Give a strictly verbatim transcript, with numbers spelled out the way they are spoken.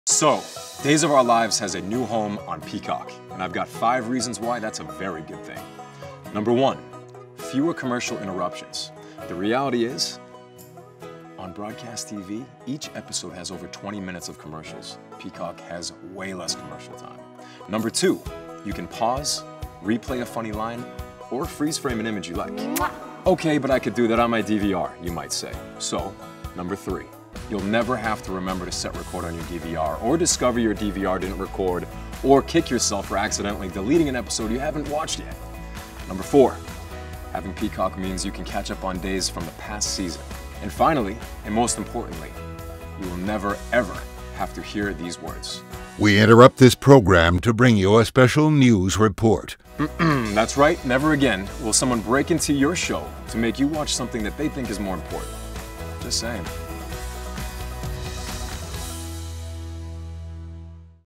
So, Days of Our Lives has a new home on Peacock, and I've got five reasons why that's a very good thing. Number one, fewer commercial interruptions. The reality is, on broadcast T V, each episode has over twenty minutes of commercials. Peacock has way less commercial time. Number two, you can pause, replay a funny line, or freeze frame an image you like. Okay, but I could do that on my D V R, you might say. So, number three, you'll never have to remember to set record on your D V R, or discover your D V R didn't record, or kick yourself for accidentally deleting an episode you haven't watched yet. Number four, having Peacock means you can catch up on days from the past season. And finally, and most importantly, you will never ever have to hear these words. We interrupt this program to bring you a special news report. That's right, never again will someone break into your show to make you watch something that they think is more important. Just saying.